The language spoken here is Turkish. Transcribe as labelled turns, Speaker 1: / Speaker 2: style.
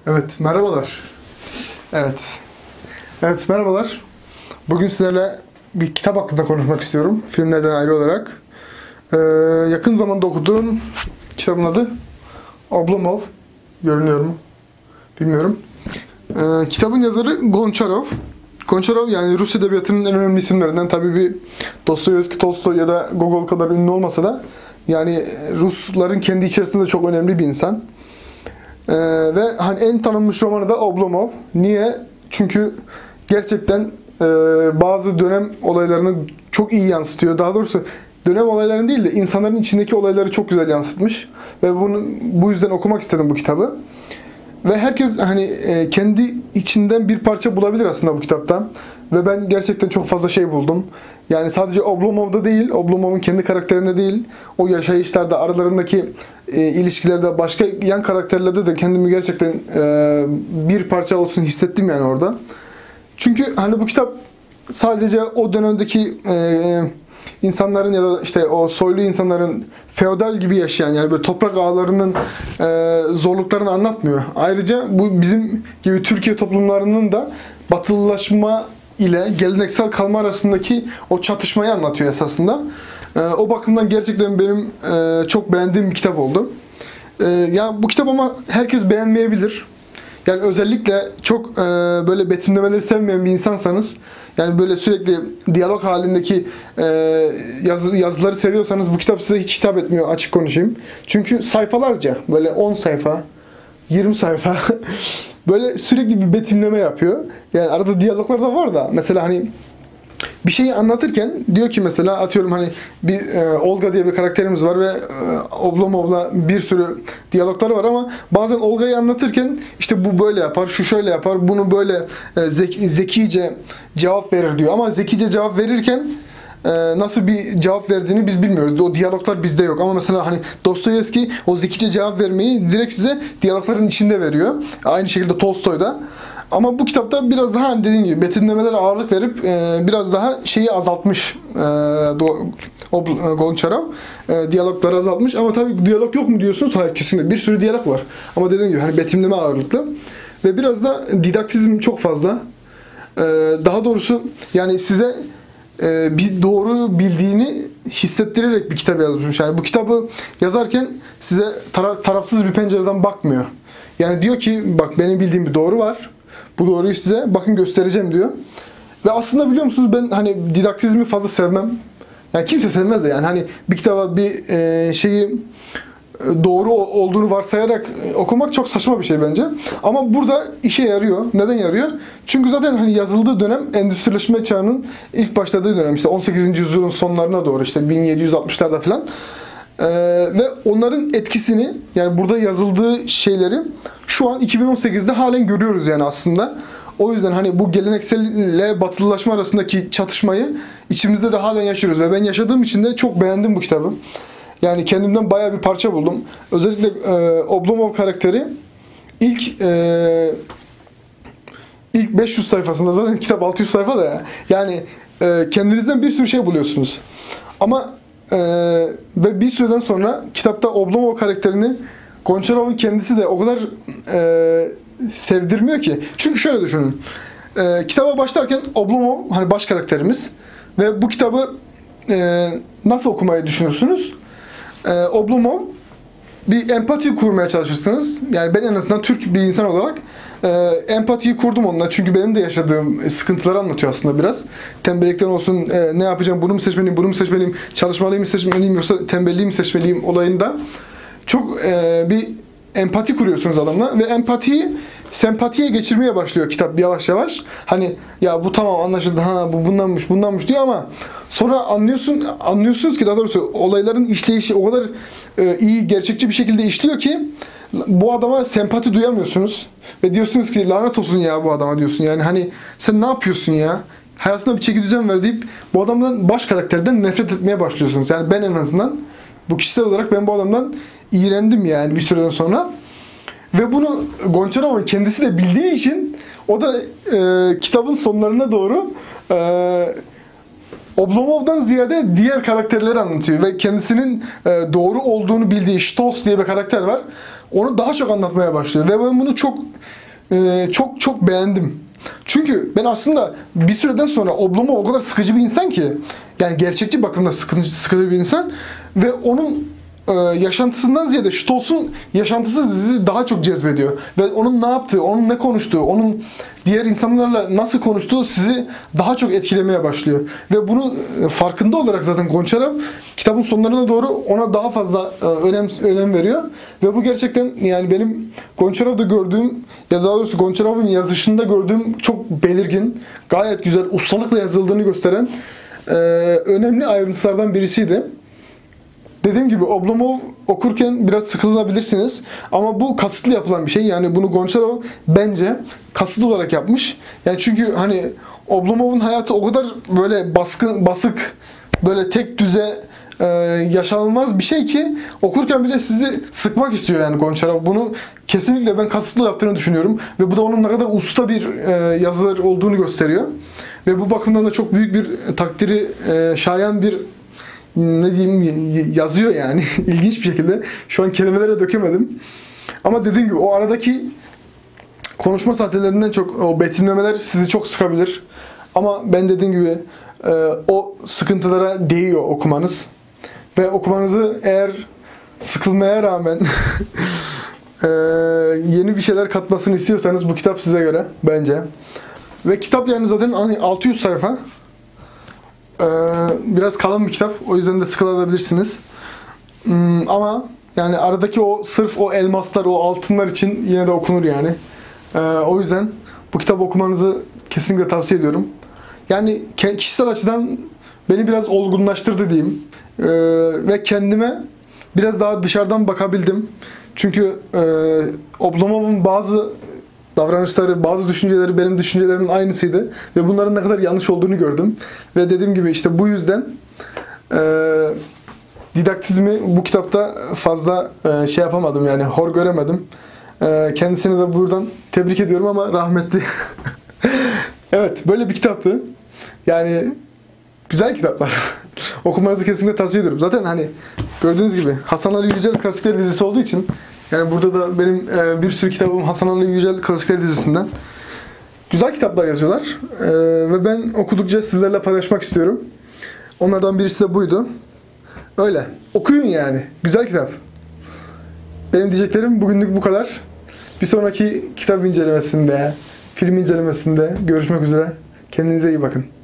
Speaker 1: Evet, merhabalar. Evet. Evet, merhabalar. Bugün sizlerle bir kitap hakkında konuşmak istiyorum. Filmlerden ayrı olarak. Yakın zamanda okuduğum kitabın adı Oblomov. Görünüyor mu? Bilmiyorum. Kitabın yazarı Gonçarov. Gonçarov yani Rus edebiyatının en önemli isimlerinden. Tabii bir Dostoyevski, Tolstoy ya da Gogol kadar ünlü olmasa da yani Rusların kendi içerisinde de çok önemli bir insan. Ve hani en tanınmış romanı da Oblomov. Niye? Çünkü gerçekten bazı dönem olaylarını çok iyi yansıtıyor. Daha doğrusu dönem olaylarını değil de insanların içindeki olayları çok güzel yansıtmış. Ve bu yüzden okumak istedim bu kitabı. Ve herkes hani kendi içinden bir parça bulabilir aslında bu kitaptan. Ve ben gerçekten çok fazla şey buldum. Yani sadece Oblomov'da değil, Oblomov'un kendi karakterinde değil, o yaşayışlarda, aralarındaki ilişkilerde, başka yan karakterlerde de kendimi gerçekten bir parça olsun hissettim yani orada. Çünkü hani bu kitap sadece o dönemdeki insanların ya da işte o soylu insanların feodal gibi yaşayan yani böyle toprak ağalarının zorluklarını anlatmıyor. Ayrıca bu bizim gibi Türkiye toplumlarının da batılılaşma ile geleneksel kalma arasındaki o çatışmayı anlatıyor esasında. O bakımdan gerçekten benim çok beğendiğim bir kitap oldu. Ya bu kitap ama herkes beğenmeyebilir. Yani özellikle çok böyle betimlemeleri sevmeyen bir insansanız, yani böyle sürekli diyalog halindeki yazıları seviyorsanız bu kitap size hiç hitap etmiyor, açık konuşayım. Çünkü sayfalarca, böyle 10 sayfa, 20 sayfa böyle sürekli bir betimleme yapıyor. Yani arada diyaloglar da var da mesela hani bir şeyi anlatırken diyor ki mesela atıyorum hani bir Olga diye bir karakterimiz var ve Oblomov'la bir sürü diyalogları var ama bazen Olga'yı anlatırken işte bu böyle yapar, şu şöyle yapar, bunu böyle zekice cevap verir diyor. Ama zekice cevap verirken nasıl bir cevap verdiğini biz bilmiyoruz. O diyaloglar bizde yok. Ama mesela hani Dostoyevski o zekice cevap vermeyi direkt size diyalogların içinde veriyor. Aynı şekilde Tolstoy'da. Ama bu kitapta biraz daha hani dediğim gibi betimlemelere ağırlık verip biraz daha şeyi azaltmış Gonçarov. Diyalogları azaltmış. Ama tabii diyalog yok mu diyorsunuz? Hayır, kesinlikle. Bir sürü diyalog var. Ama dediğim gibi hani betimleme ağırlıklı. Ve biraz da didaktizm çok fazla. Daha doğrusu yani size bir doğru bildiğini hissettirerek bir kitap yazmış. Yani bu kitabı yazarken size tarafsız bir pencereden bakmıyor. Yani diyor ki bak benim bildiğim bir doğru var. Bu doğruyu size bakın göstereceğim diyor. Ve aslında biliyor musunuz ben hani didaktizmi fazla sevmem. Yani kimse sevmez de yani hani bir kitaba bir şeyi doğru olduğunu varsayarak okumak çok saçma bir şey bence. Ama burada işe yarıyor. Neden yarıyor? Çünkü zaten hani yazıldığı dönem endüstrileşme çağının ilk başladığı dönem. İşte 18. yüzyılın sonlarına doğru işte 1760'larda falan. Ve onların etkisini yani burada yazıldığı şeyleri şu an 2018'de halen görüyoruz yani aslında. O yüzden hani bu gelenekselle batılılaşma arasındaki çatışmayı içimizde de halen yaşıyoruz. Ve ben yaşadığım için de çok beğendim bu kitabı. Yani kendimden bayağı bir parça buldum. Özellikle Oblomov karakteri ilk 500 sayfasında, zaten kitap 600 sayfa da ya. Yani kendinizden bir sürü şey buluyorsunuz. Ama ve bir süreden sonra kitapta Oblomov karakterini Gonçarov'un kendisi de o kadar sevdirmiyor ki. Çünkü şöyle düşünün. Kitaba başlarken Oblomov hani baş karakterimiz ve bu kitabı nasıl okumayı düşünürsünüz? Oblomov bir empati kurmaya çalışırsınız. Yani ben en azından Türk bir insan olarak empatiyi kurdum onunla. Çünkü benim de yaşadığım sıkıntıları anlatıyor aslında biraz. Tembellikten olsun, ne yapacağım, bunu mu seçmeliyim, bunu mu seçmeliyim, çalışmalıyım mı seçmeliyim yoksa tembelliği mi seçmeliyim olayında. Çok bir empati kuruyorsunuz adamla ve empatiyi sempatiye geçirmeye başlıyor kitap yavaş yavaş. Hani ya bu tamam anlaşıldı, ha bu bundanmış diyor ama sonra anlıyorsunuz ki daha doğrusu olayların işleyişi o kadar iyi, gerçekçi bir şekilde işliyor ki bu adama sempati duyamıyorsunuz ve diyorsunuz ki lanet olsun ya bu adama diyorsun. Yani hani sen ne yapıyorsun ya? Hayatına bir çekidüzen ver deyip bu adamdan, baş karakterden nefret etmeye başlıyorsunuz. Yani ben en azından bu kişisel olarak ben bu adamdan iğrendim yani bir süreden sonra. Ve bunu Gonçarov'un kendisi de bildiği için o da kitabın sonlarına doğru Oblomov'dan ziyade diğer karakterleri anlatıyor ve kendisinin doğru olduğunu bildiği Stolz diye bir karakter var. onu daha çok anlatmaya başlıyor. Ve ben bunu çok beğendim. Çünkü ben aslında bir süreden sonra Oblomov o kadar sıkıcı bir insan ki, yani gerçekçi bakımda sıkıcı bir insan ve onun yaşantısından ziyade Stolls'un yaşantısı sizi daha çok cezbediyor. Ve onun ne yaptığı, onun ne konuştuğu, onun diğer insanlarla nasıl konuştuğu sizi daha çok etkilemeye başlıyor. Ve bunu farkında olarak zaten Gonçarov kitabın sonlarına doğru ona daha fazla önem veriyor. Ve bu gerçekten yani benim Gonçarov'da gördüğüm, ya daha doğrusu Gonçarov'un yazışında gördüğüm çok belirgin, gayet güzel, ustalıkla yazıldığını gösteren önemli ayrıntılardan birisiydi. Dediğim gibi Oblomov okurken biraz sıkılabilirsiniz. Ama bu kasıtlı yapılan bir şey. Yani bunu Gonçarov bence kasıtlı olarak yapmış. Yani çünkü hani Oblomov'un hayatı o kadar böyle basık, böyle tek düze yaşanılmaz bir şey ki okurken bile sizi sıkmak istiyor yani Gonçarov. Bunu kesinlikle ben kasıtlı yaptığını düşünüyorum. Ve bu da onun ne kadar usta bir yazar olduğunu gösteriyor. Ve bu bakımdan da çok büyük bir takdiri şayan bir, ne diyeyim, yazıyor yani. İlginç bir şekilde. Şu an kelimelere dökemedim. Ama dediğim gibi o aradaki konuşma sahtelerinden çok o betimlemeler sizi çok sıkabilir. Ama ben dediğim gibi o sıkıntılara değiyor okumanız. Ve okumanızı eğer sıkılmaya rağmen yeni bir şeyler katmasını istiyorsanız bu kitap size göre bence. Ve kitap yani zaten hani 600 sayfa. Biraz kalın bir kitap. O yüzden de sıkılabilirsiniz. Ama yani aradaki o sırf o elmaslar, o altınlar için yine de okunur yani. O yüzden bu kitabı okumanızı kesinlikle tavsiye ediyorum. Yani kişisel açıdan beni biraz olgunlaştırdı diyeyim. Ve kendime biraz daha dışarıdan bakabildim. Çünkü Oblomov'un bazı davranışları, bazı düşünceleri benim düşüncelerimin aynısıydı. Ve bunların ne kadar yanlış olduğunu gördüm. Ve dediğim gibi işte bu yüzden didaktizmi bu kitapta fazla şey yapamadım yani hor göremedim. Kendisine de buradan tebrik ediyorum ama rahmetli. Evet, böyle bir kitaptı. Yani güzel kitaplar. Okumanızı kesinlikle tavsiye ediyorum. Zaten hani gördüğünüz gibi Hasan Ali Yücel Klasikleri dizisi olduğu için yani burada da benim bir sürü kitabım Hasan Ali Yücel Klasikleri dizisinden. Güzel kitaplar yazıyorlar. Ve ben okudukça sizlerle paylaşmak istiyorum. Onlardan birisi de buydu. Öyle. Okuyun yani. Güzel kitap. Benim diyeceklerim bugünlük bu kadar. Bir sonraki kitap incelemesinde, film incelemesinde görüşmek üzere. Kendinize iyi bakın.